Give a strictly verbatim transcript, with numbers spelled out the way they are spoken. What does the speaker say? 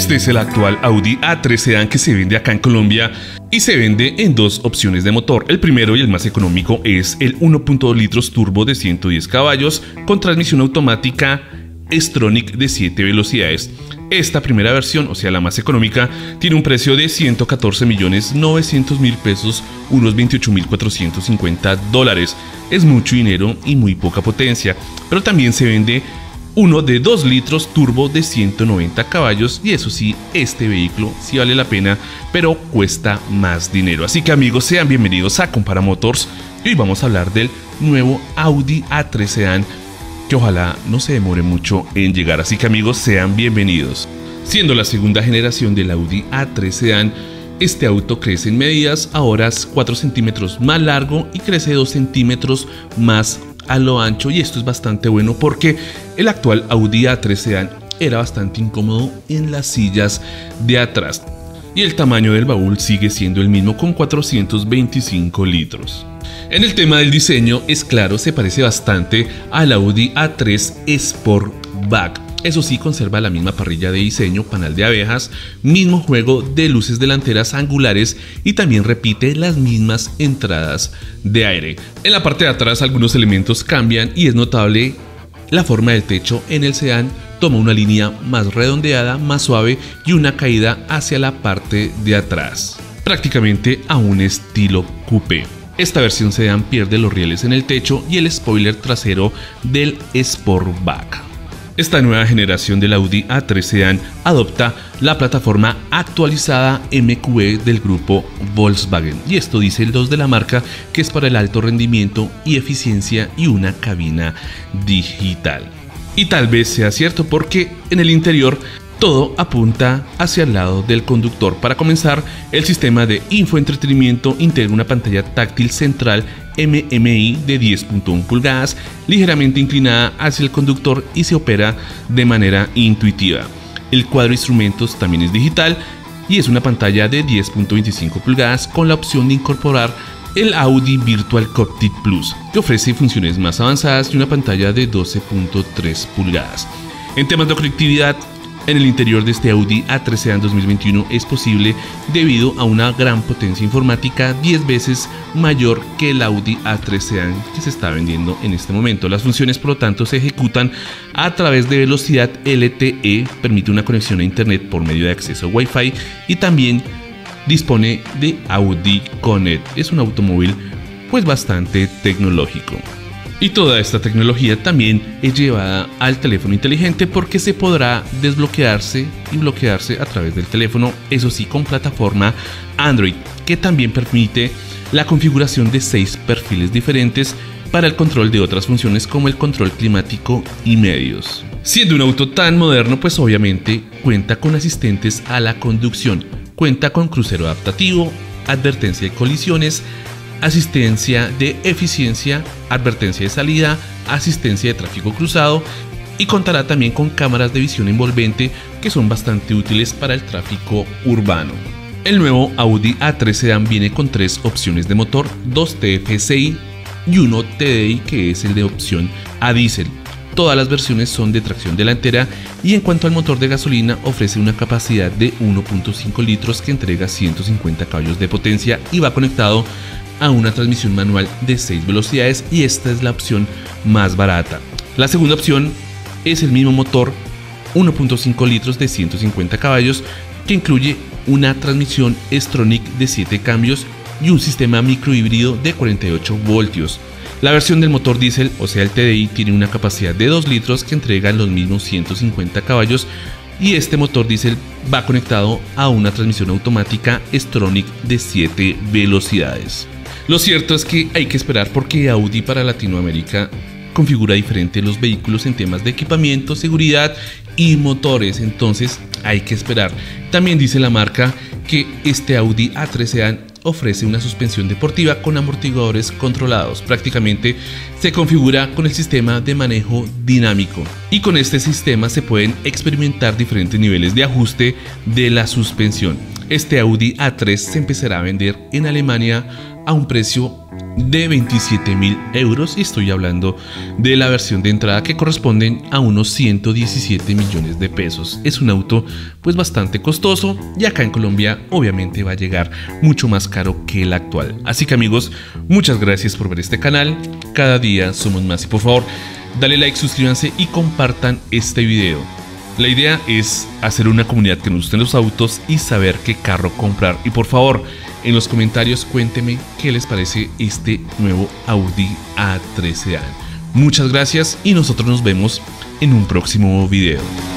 Este es el actual Audi A tres Sedan que se vende acá en Colombia y se vende en dos opciones de motor. El primero y el más económico es el uno punto dos litros turbo de ciento diez caballos con transmisión automática S-Tronic de siete velocidades. Esta primera versión, o sea la más económica, tiene un precio de ciento catorce millones novecientos mil pesos, unos veintiocho mil cuatrocientos cincuenta dólares. Es mucho dinero y muy poca potencia, pero también se vende uno de dos litros turbo de ciento noventa caballos y eso sí, este vehículo sí vale la pena, pero cuesta más dinero. Así que amigos, sean bienvenidos a Compara Motors y hoy vamos a hablar del nuevo Audi A tres Sedan que ojalá no se demore mucho en llegar. Así que amigos, sean bienvenidos. Siendo la segunda generación del Audi A tres Sedan, este auto crece en medidas, ahora es cuatro centímetros más largo y crece dos centímetros más a lo ancho, y esto es bastante bueno porque el actual Audi A tres Sedan era bastante incómodo en las sillas de atrás y el tamaño del baúl sigue siendo el mismo con cuatrocientos veinticinco litros. En el tema del diseño, es claro, se parece bastante al Audi A tres Sportback. Eso sí, conserva la misma parrilla de diseño, panal de abejas, mismo juego de luces delanteras angulares y también repite las mismas entradas de aire. En la parte de atrás algunos elementos cambian y es notable la forma del techo. En el sedán toma una línea más redondeada, más suave y una caída hacia la parte de atrás, prácticamente a un estilo coupé. Esta versión sedán pierde los rieles en el techo y el spoiler trasero del Sportback. Esta nueva generación del Audi A tres Sedan adopta la plataforma actualizada M Q E del grupo Volkswagen, y esto dice el dos de la marca que es para el alto rendimiento y eficiencia y una cabina digital. Y tal vez sea cierto porque en el interior todo apunta hacia el lado del conductor. Para comenzar, el sistema de infoentretenimiento integra una pantalla táctil central M M I de diez punto uno pulgadas, ligeramente inclinada hacia el conductor y se opera de manera intuitiva. El cuadro de instrumentos también es digital y es una pantalla de diez punto veinticinco pulgadas con la opción de incorporar el Audi Virtual Cockpit Plus, que ofrece funciones más avanzadas y una pantalla de doce punto tres pulgadas. En temas de conectividad, en el interior de este Audi A tres Sedan dos mil veintiuno es posible debido a una gran potencia informática diez veces mayor que el Audi A tres Sedan que se está vendiendo en este momento. Las funciones, por lo tanto, se ejecutan a través de velocidad L T E, permite una conexión a internet por medio de acceso Wi-Fi y también dispone de Audi Connect. Es un automóvil pues bastante tecnológico. Y toda esta tecnología también es llevada al teléfono inteligente porque se podrá desbloquearse y bloquearse a través del teléfono, eso sí, con plataforma Android, que también permite la configuración de seis perfiles diferentes para el control de otras funciones como el control climático y medios. Siendo un auto tan moderno, pues obviamente cuenta con asistentes a la conducción, cuenta con crucero adaptativo, advertencia de colisiones, asistencia de eficiencia, advertencia de salida, asistencia de tráfico cruzado y contará también con cámaras de visión envolvente que son bastante útiles para el tráfico urbano. El nuevo Audi A tres Sedan viene con tres opciones de motor, dos T F S I y uno T D I que es el de opción a diésel. Todas las versiones son de tracción delantera y en cuanto al motor de gasolina ofrece una capacidad de uno punto cinco litros que entrega ciento cincuenta caballos de potencia y va conectado a una transmisión manual de seis velocidades y esta es la opción más barata. La segunda opción es el mismo motor uno punto cinco litros de ciento cincuenta caballos que incluye una transmisión S-Tronic de siete cambios y un sistema microhíbrido de cuarenta y ocho voltios. La versión del motor diésel, o sea el T D I, tiene una capacidad de dos litros que entrega los mismos ciento cincuenta caballos y este motor diésel va conectado a una transmisión automática S-Tronic de siete velocidades. Lo cierto es que hay que esperar porque Audi para Latinoamérica configura diferente los vehículos en temas de equipamiento, seguridad y motores, entonces hay que esperar. También dice la marca que este Audi A tres Sedan ofrece una suspensión deportiva con amortiguadores controlados. Prácticamente se configura con el sistema de manejo dinámico y con este sistema se pueden experimentar diferentes niveles de ajuste de la suspensión. Este Audi A tres se empezará a vender en Alemania a un precio de veintisiete mil euros, y estoy hablando de la versión de entrada, que corresponden a unos ciento diecisiete millones de pesos. Es un auto pues bastante costoso, y acá en Colombia obviamente va a llegar mucho más caro que el actual. Así que amigos, muchas gracias por ver este canal, cada día somos más, y por favor dale like, suscríbanse y compartan este video. La idea es hacer una comunidad que nos gusten los autos y saber qué carro comprar, y por favor en los comentarios cuéntenme qué les parece este nuevo Audi A tres Sedan. Muchas gracias y nosotros nos vemos en un próximo video.